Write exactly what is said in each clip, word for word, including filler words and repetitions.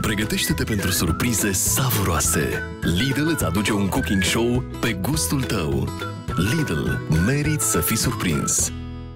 Pregătește-te pentru surprize savuroase. Lidl îți aduce un cooking show pe gustul tău. Lidl, meriți să fii surprins.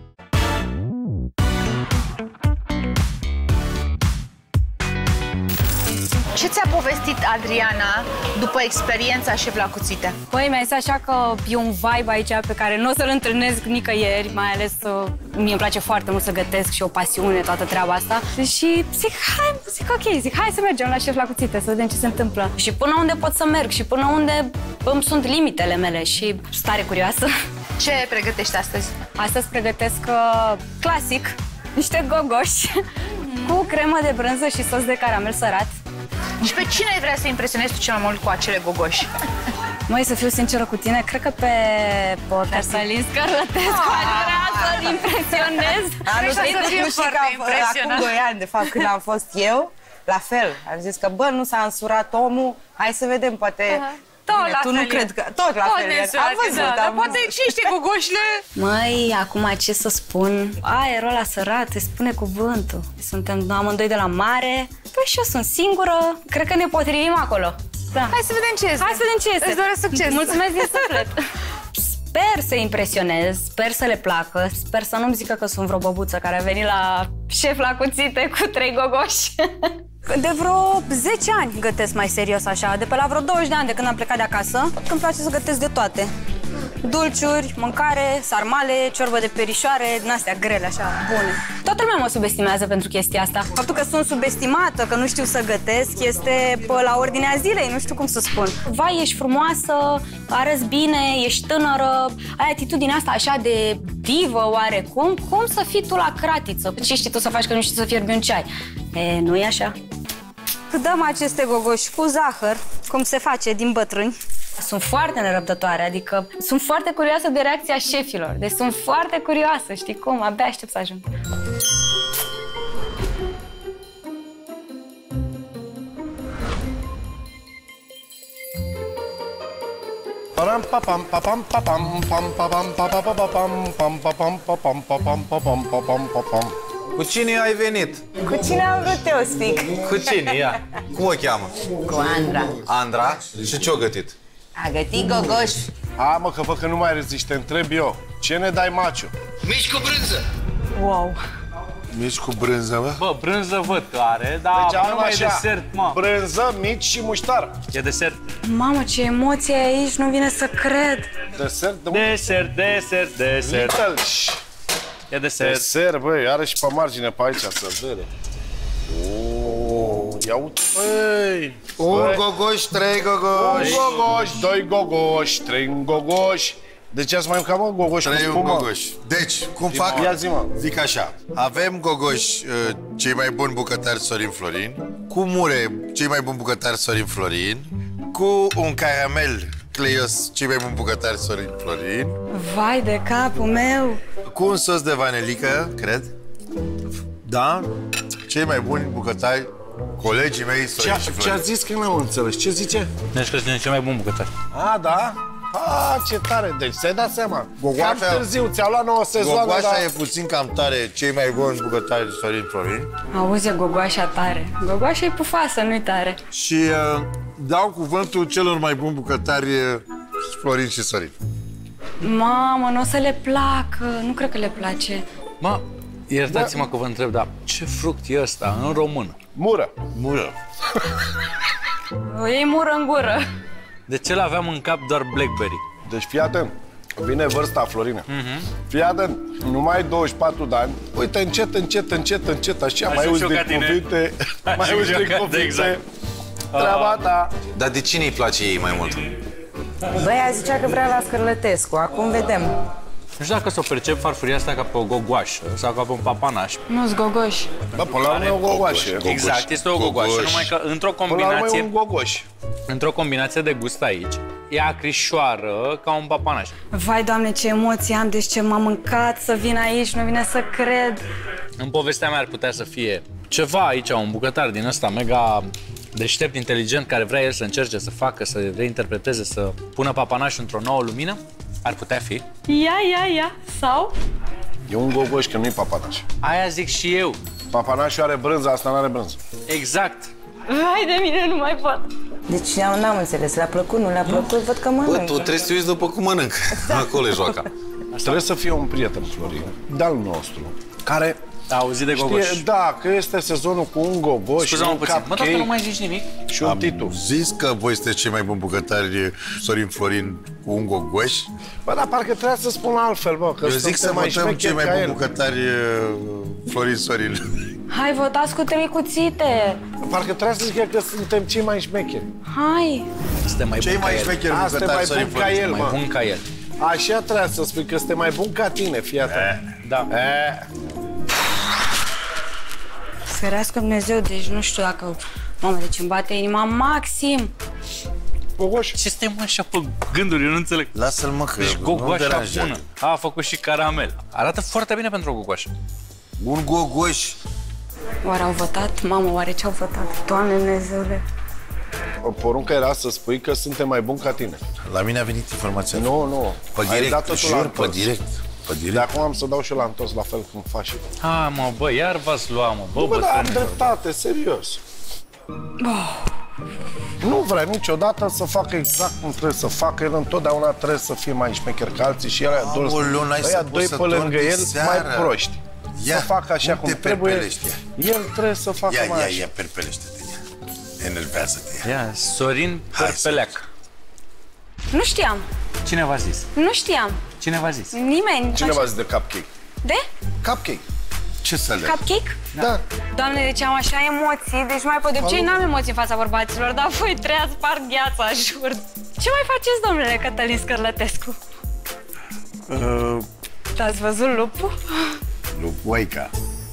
Ce ți-a povestit Adriana după experiența șef la cuțite? Păi, mi-a zis așa că e un vibe aici pe care nu o să-l întâlnesc nicăieri, mai ales uh, mie îmi place foarte mult să gătesc și o pasiune toată treaba asta. Și zic, hai, zic ok, zic, hai să mergem la șef la cuțite, să vedem ce se întâmplă. Și până unde pot să merg și până unde îmi sunt limitele mele și stare curioasă. Ce pregătești astăzi? Astăzi pregătesc uh, clasic, niște gogoși cu cremă de brânză și sos de caramel sărat. Și pe cine ai vrea să impresionezi tu cel mai mult cu acele gogoși? Măi, să fiu sinceră cu tine, cred că pe Cătălin Scărătescu aș vrea să-l impresionez. Anul trecut nu știu că acum doi ani, de fapt, când am fost eu, la fel. Am zis că, bă, nu s-a însurat omul, hai să vedem, poate... Tot Bine, la tu fel nu e. cred că... Tot la Tot fel e. nesurat, Am văzut, da, am dar văzut. poate și niște gogoșile. Măi, acum ce să spun? Aerul ăla sărat, îi spune cuvântul. Suntem amândoi de la mare. Păi și eu sunt singură. Cred că ne potrivim acolo. Da. Hai să vedem ce este. Hai să vedem ce este. Îți doresc succes. Mulțumesc din suflet. Sper să impresionez, sper să le placă, sper să nu-mi zică că sunt vreo băbuță care a venit la șef la cuțite cu trei gogoși. De vreo zece ani gătesc mai serios așa, de pe la vreo douăzeci de ani de când am plecat de acasă, îmi place să gătesc de toate. Dulciuri, mâncare, sarmale, ciorbă de perișoare, din astea grele, așa, bune. Toată lumea mă subestimează pentru chestia asta. Faptul că sunt subestimată, că nu știu să gătesc, este pă, la ordinea zilei, nu știu cum să spun. Vai, ești frumoasă, arăți bine, ești tânără, ai atitudinea asta așa de divă oarecum, cum să fii tu la cratiță? Ce știi tu să faci că nu știi să fierbi un ceai? E, nu e așa? Dăm aceste gogoși cu zahăr, cum se face din bătrâni. Sunt foarte nerăbdătoare, adică sunt foarte curioasă de reacția șefilor. Deci sunt foarte curioasă, știi cum? Abia aștept să ajung. Pam pam pam pam pam pam pam pam pam pam pam pam pam pam pam. Cu cine ai venit? Cu cine am vrut eu, Spic? Cu cine, ia? Cum o cheamă? Cu Andra. Andra? Și ce-o gătit? A gătit gogoși. A, mă, că văd că nu mai reziști, te întreb eu. Ce ne dai, maciu? Mici cu brânză. Wow! Mici cu brânză, mă? Bă, brânză văd că are, dar Deci nu am mai e așa, desert, mă. brânză, mici și muștar. E desert. Mamă, ce emoție ai aici, nu vine să cred! Desert de Desert, desert, desert. Little. E desert. Desert, băi, are și pe margine pe aici, să vede. Oh, ia uite, băi. Un gogoș, trei Un gogoși. gogoș, doi gogoși, trei gogoși. De ce ați mai mâncat, mă, gogoși cu Trei un spumă? gogoș. Deci, cum fac? Ia zi-mă. Zic așa, avem gogoși, uh, cei mai buni bucătari Sorin Florin, cu mure, cei mai buni bucătari Sorin Florin, cu un caramel Cleios, cei mai buni bucătari Sorin Florin, Vai de capul meu! cu un sos de vanilică, cred. Da? Cei mai buni bucătari, colegii mei Sorin și Ce, ce Florin. a zis că n-am înțeles? Ce zice? Deci că sunt cel mai bun bucătar. A, da? A, ce tare, deci ți-ai dat seama. Gogoașa- Cam târziu, ți-au luat nouă sezoane, Gogoașa dar... e puțin cam tare, cei mai buni bucătari Sorin Florin. Auzi, e gogoașa tare. Gogoașa e pufasă, nu-i tare. Și uh, dau cuvântul celor mai buni bucătari uh, Florin și Sorin. Mamă, nu o să le placă, nu cred că le place. Mă, iertați-mă că vă întreb, dar ce fruct e ăsta în română? Mură. Mură. O iei mură în gură. De ce l-aveam în cap doar Blackberry? Deci fii atent, vine vârsta, Florine. Fii atent, nu mai ai douăzeci și patru de ani. Uite, încet, încet, încet, încet, așa, mai Ajung auzi și eu de ca tine. cuvinte, mai Ajung auzi și eu de ca- cuvinte. exact. Treaba ta. Dar de cine îi place ei mai mult? Băia zicea că vrea la Scărlătescu, acum vedem. Nu știu dacă să o percep farfuria asta ca pe o gogoașă sau ca pe un papanaș. Nu-s gogoși. Bă, până la urmă e o gogoașă. Gogoș. Exact, este o gogoașă, Gogoș. numai că într-o Până la urmă e combinație, un gogoș. într-o combinație de gust aici, e acrișoară ca un papanaș. Vai, Doamne, ce emoții am, deci ce m-am mâncat să vin aici, nu vine să cred. În povestea mea ar putea să fie ceva aici, un bucătar din ăsta mega deștept, inteligent, care vrea el să încerce să facă, să reinterpreteze, să pună papanașul într-o nouă lumină. Ar putea fi. Ia, ia, ia, sau? E un gogoș, că nu-i papanaș. Aia zic și eu. Papanașul are brânză, asta nu are brânză. Exact. Vai de mine, nu mai pot. Deci n-am înțeles, le-a plăcut, nu le-a plăcut, văd că mănâncă. Bă, tu trebuie să te uiți după cum mănânc. Acolo e joaca. Trebuie să fie un prieten, Florin, de-al nostru, care... A auzit de gogoș. Știe, da, că este sezonul cu un gogoș, Scuze-mă un puțin, mă, cupcake dacă nu mai zici nimic. și un titu. Zis că voi sunteți cei mai buni bucătari, Sorin Florin, cu un gogoș. Bă, dar parcă trebuia să spun altfel, bă, că Eu zic să mai votăm cei mai ca buni el. bucătari, Florin Sorin. Hai, votați cu trei cuțite. Parcă trebuia să zic eu că suntem cei mai șmecheri. Hai. Suntem mai Cei buni mai ca el. șmecheri Asta e bucătari, mai Sorin bun ca Florin. el, Mai mă. bun ca el. Așa trebuia să spui că suntem mai bun ca tine, fii atent. Da. E, Ferească Dumnezeu, deci nu știu dacă... Mamă, deci îmi bate inima maxim. gogoș. Ce stai mă așa pe gânduri, eu nu înțeleg. Lasă-l, mă, că Deci nu gogoașa deranja. bună. A, a făcut și caramel. Arată foarte bine pentru o gogoașă. Un gogoș. Oare au votat? Mamă, oare ce au votat? Doamne Dumnezeule. Porunca era să spui că suntem mai buni ca tine. La mine a venit informația. Nu, nu. Pe Ai direct, dat totul la jur, pe întors. direct. Pe De direct. acum am să dau și la întors, la fel cum faci și tu. A, mă, bă, iar v-ați lua, mă, bă, Bă, dar am bătrânilor. dreptate, serios. Nu vrea niciodată să facă exact cum trebuie să facă. El întotdeauna trebuie să fie mai șmecher ca alții și el a doi, Aoleu, n-ai să ăia poți doi să pe lângă dormi el seara. mai proști. Ia, Să facă așa cum cum te trebuie. perpelești, El trebuie să facă Ia, mai ia, așa. ia, perpelește-te. Ia. Enervează-te. Ia. Ia, Sorin Hai să- Perpeleac. Nu știam. Cine v-a zis? Nu știam. Cine v-a zis? Nimeni. Cine v-a zis de cupcake? De? Cupcake. Ce să le... Cupcake? Da. Doamne, deci am așa emoții, deci mai pot de obicei n-am emoții în fața bărbaților, dar voi trei ați spart gheața, jur. Ce mai faceți, domnule Cătălin Scărlătescu? Uh, Ați văzut lupul? Lupoica.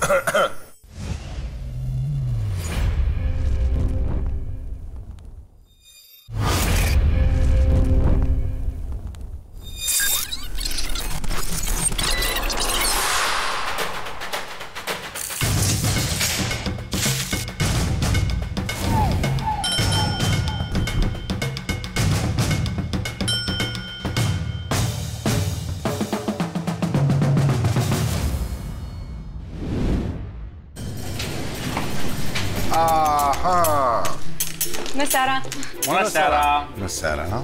Aha. Bună seara! Bună seara! Bună seara, nu?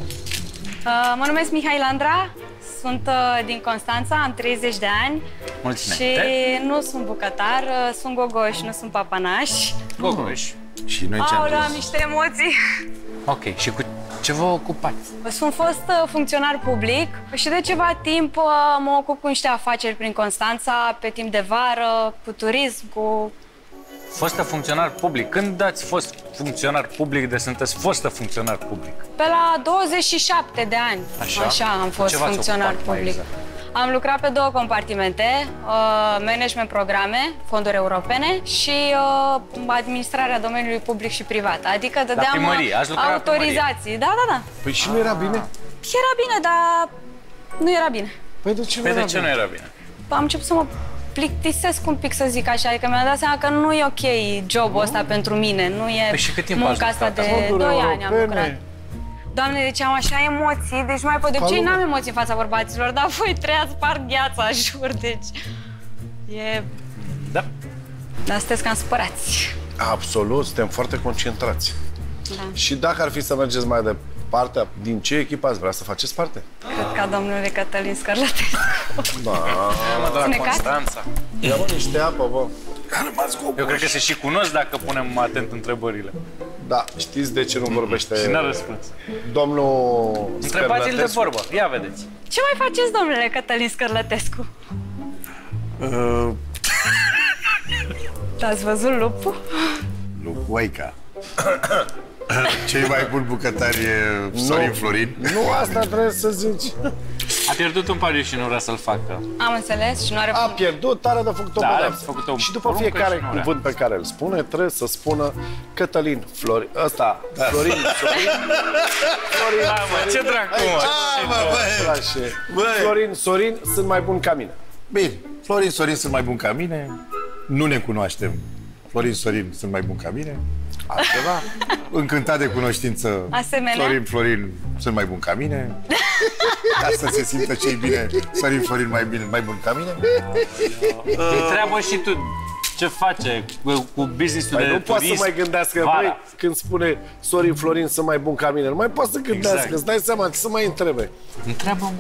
Uh, mă numesc Mihai Landra, sunt uh, din Constanța, am treizeci de ani. Mulțumesc. Și nu sunt bucătar, uh, sunt gogoș, nu sunt papanaș. Gogoș. Și noi ce am Aoleu, am zis? niște emoții! Ok, și cu ce vă ocupați? Sunt fost uh, funcționar public și de ceva timp uh, mă ocup cu niște afaceri prin Constanța, pe timp de vară, cu turism, cu... Fostă funcționar public. Când ați fost funcționar public de sunteți fostă funcționar public? Pe la douăzeci și șapte de ani, Așa? așa am Cu fost ce v-ați funcționar ocupat mai public. exact? Am lucrat pe două compartimente, uh, management programe, fonduri europene și uh, administrarea domeniului public și privat. Adică dădeam primărie, ați lucrat la autorizații. Da, da, da. Păi și nu era bine? Era bine, dar nu era bine. Păi de ce nu Păi era de ce bine? nu era bine? Am început să mă plictisesc un pic, să zic așa, adică mi-am dat seama că nu e ok jobul ăsta pentru mine, nu e Păi și cât timp ați munca asta lucrat? de Fonduri doi ani am europene. lucrat. Doamne, deci am așa emoții, deci mai pot de obicei n-am emoții în fața bărbaților, dar voi trei ați spart gheața, jur, deci e... Da. Dar sunteți cam spărați. Absolut, suntem foarte concentrați. Da. Și dacă ar fi să mergeți mai departe, din ce echipă ați vrea să faceți parte? Cred ca domnule Cătălin Scărlătescu. Da. Mă, de la Ține carte? Constanța. Ia mă niște apă, bă. Eu cred că se și cunosc dacă punem atent întrebările. Da, știți de ce nu vorbește Și n-a răspuns. domnul Întrebați-l de Scărlătescu? vorbă. Ia vedeți. Ce mai faceți, domnule Cătălin Scărlătescu? Uh, Ați văzut lupul? Lupoica. Cei mai buni bucătari, Sorin Florin. Nu, asta trebuie să zici. A pierdut un pariu și nu vrea să-l facă. Am înțeles și nu are... A pierdut, are de făcut o Da, are pedeapsă. de făcut o Și după poruncă fiecare și nu vrea. cuvânt pe care îl spune, trebuie să spună Cătălin Florin. Ăsta, Florin, Sorin. Florin, Da, mă, ce dracu, mă. Ah, mă, băi. Așa. Băi. Florin, Sorin sunt mai buni ca mine. Bine, Florin, Sorin sunt mai buni ca mine. Nu ne cunoaștem. Florin, Sorin sunt mai buni ca mine. Altceva? Încântat de cunoștință. Asemenea? Florin, Florin sunt mai buni ca mine. Ca să se simtă cei bine. Sorin, Florin mai bine, mai bun ca mine. Întreabă și tu ce face cu, cu business-ul Păi de nu turism. poate să mai gândească, vara. băi, când spune Sorin Florin să mai bun ca mine, nu mai poate să gândească, Exact. îți dai seama, ce să mai întrebe. Întreabă-mă.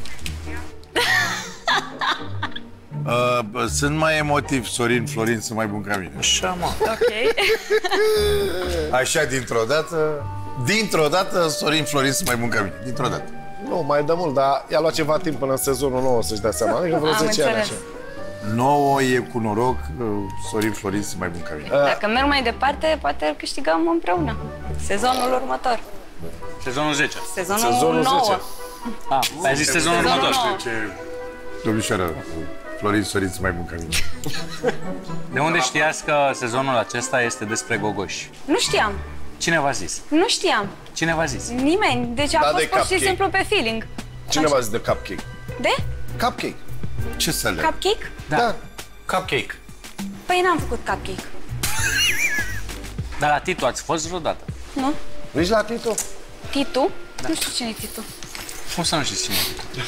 Uh, sunt mai emotiv Sorin Florin să mai bun ca mine. Așa, mă. Ok. Așa, dintr-o dată, dintr-o dată Sorin Florin să mai bun ca mine. Dintr-o dată. Nu, mai de mult, dar i-a luat ceva timp până în sezonul nou să-și dea seama. Adică vreo Am zece ani înțeles. așa. Nouă e cu noroc, uh, Sorin Florin să mai bun ca mine. Dacă merg mai departe, poate îl câștigăm împreună. Sezonul următor. Sezonul zece. Sezonul, Sezonul nouă. zece. Ah, ai zis sezonul Sezonul următor. nouă. Ce... Domnișoară, Florin Sorin să mai bun ca mine. De unde știați că sezonul acesta este despre gogoși? Nu știam. Cine v-a zis? Nu știam. Cine v-a zis? Nimeni. Deci a Da, fost de pur și cupcake. simplu pe feeling. Cine v-a zis de cupcake? De? Cupcake. Ce să le... Cupcake? Da. Cupcake. Păi n-am făcut cupcake. Dar la Titu ați fost vreodată? Nu? Nici la Tito? Titu? Nu știu cine e Titu. Cum să nu știți cine e Titu?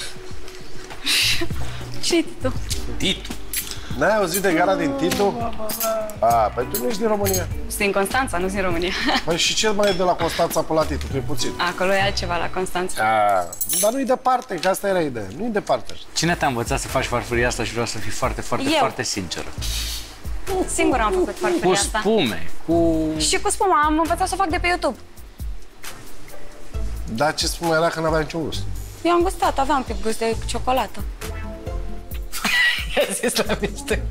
Cine e Titu? Titu. N-ai auzit de gara din Tito? A, păi tu nu ești din România. Sunt din Constanța, nu sunt din România. Păi și ce mai e de la Constanța pe la Tito? Că e puțin. Acolo e altceva la Constanța. A, dar nu-i departe, că asta era ideea. Nu-i departe. Cine te-a învățat să faci farfuria asta și vreau să fii foarte, foarte, Eu. foarte sinceră? Singur am făcut Cu farfuria asta. spume, cu... Și cu spuma, am învățat să o fac de pe YouTube. Dar ce spune era că n-avea niciun gust? Eu am gustat, aveam un pic gust de ciocolată. I-a zis la minte.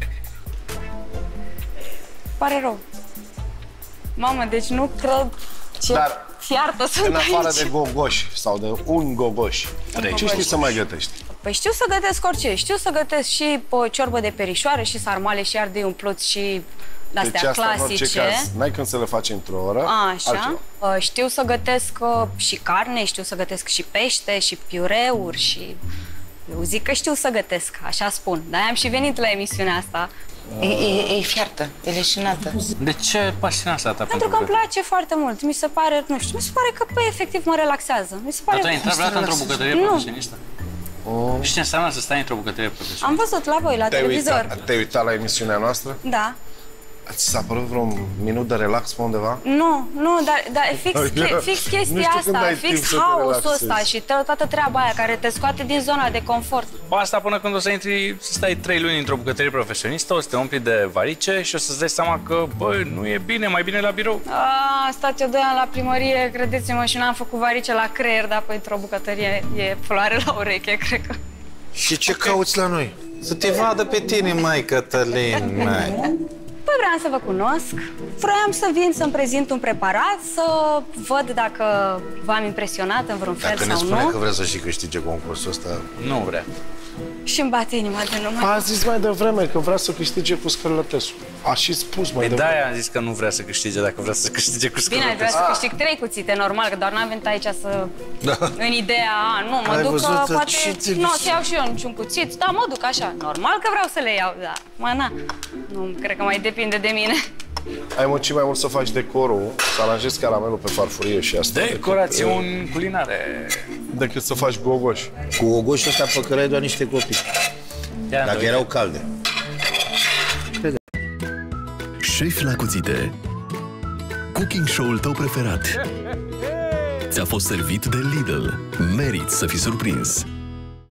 Pare rău. Mamă, deci nu cred ce Dar fiartă sunt în afară aici. de gogoși sau de un gogoș, ce știi să mai gătești? Păi știu să gătesc orice. Știu să gătesc și o ciorbă de perișoare, și sarmale, și ardei umpluți, și Deci de-astea asta, în orice clasice. caz, n-ai când să le faci într-o oră, Așa. altceva. Uh, Știu să gătesc uh, și carne, știu să gătesc și pește, și piureuri, și... Eu zic că știu să gătesc, așa spun. Dar am și venit la emisiunea asta. E, e, e fiartă, e leșinată. De ce pasiunea asta ta Pentru că îmi place foarte mult. Mi se pare, nu știu, mi se pare că, păi, efectiv mă relaxează. Mi se pare... Dar tu ai intrat vreodată într-o bucătărie Nu. profesionistă? Știi ce înseamnă să stai într-o bucătărie profesionistă? Am văzut la voi, la Te-ai televizor. uitat, te-ai uitat la emisiunea noastră? Da. Ți s-a părut vreun minut de relax pe undeva? Nu, nu, dar, dar fix, Așa. fix Nu chestia știu când asta, ai timp fix să te haosul relaxezi. ăsta și to- toată treaba aia care te scoate din zona de confort. Asta până când o să intri, să stai trei luni într-o bucătărie profesionistă, o să te umpli de varice și o să-ți dai seama că, bă, nu e bine, mai bine la birou. A, stat eu doi ani la primărie, credeți-mă, și n-am făcut varice la creier, dar pe într-o bucătărie e floare la ureche, cred că. Și ce cauți la noi? Să te vadă pe tine, mai Cătălin, mai. Păi vreau să vă cunosc, vroiam să vin să-mi prezint un preparat, să văd dacă v-am impresionat în vreun fel Dacă ne sau spune nu. că vrea să și câștige concursul ăsta, Nu vrea. Și îmi bate inima de numai. A zis mai devreme că vrea să câștige cu Scărlătescu. A și spus mai Păi devreme. de-aia am zis că nu vrea să câștige dacă vrea să câștige cu Bine, aș vrea scălătescu. să câștig trei cuțite, normal, că doar n-am venit aici să... Da. În ideea, a, nu, mă Ai duc văzut că ce poate... ți-ai Nu, o zis? să iau și eu niciun cuțit, da, mă duc așa. Normal că vreau să le iau, da. Mă, na, nu, cred că mai depinde de mine. Ai muncit mai mult să faci decorul, să aranjezi caramelul pe farfurie și asta. Decorațiuni culinare. Decât, decât să faci gogoș. cu ogoșul ăsta păcăreai doar niște copii. Ia, Dacă uite. erau calde. Șef la cuțite. Cooking show-ul tău preferat. Ți-a fost servit de Lidl. Meriți să fii surprins.